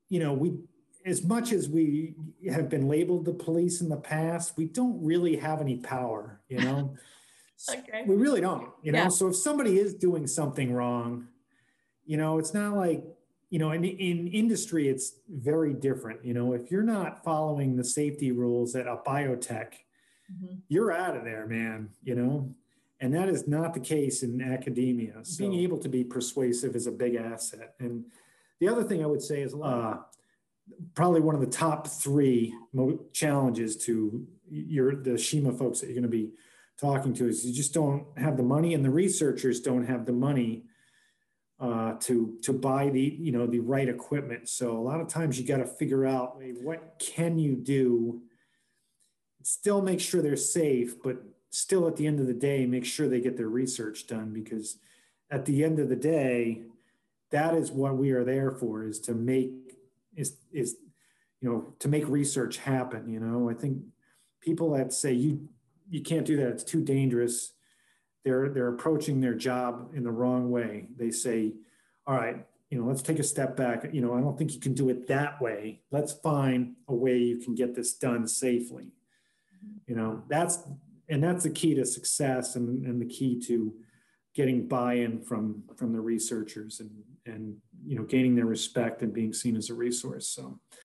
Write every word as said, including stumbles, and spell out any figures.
you know, we, as much as we have been labeled the police in the past, we don't really have any power, you know? Okay. We really don't, you know? Yeah. So if somebody is doing something wrong, you know, it's not like, you know, in, in industry, it's very different. You know, if you're not following the safety rules at a biotech, Mhm. you're out of there, man, you know? And that is not the case in academia. So being able to be persuasive is a big asset. And the other thing I would say is uh, probably one of the top three mo- challenges to your the SHIMA folks that you're going to be talking to is you just don't have the money, and the researchers don't have the money uh, to to buy the you know the right equipment. So a lot of times you got to figure out, hey, what can you do, still make sure they're safe, but still at the end of the day make sure they get their research done, because at the end of the day that is what we are there for, is to make is is you know to make research happen. you know I think people that say you you can't do that, it's too dangerous, they're they're approaching their job in the wrong way. They say, all right, you know let's take a step back. you know I don't think you can do it that way. Let's find a way you can get this done safely. you know that's and that's the key to success, and, and the key to getting buy-in from from the researchers, and and you know gaining their respect and being seen as a resource. So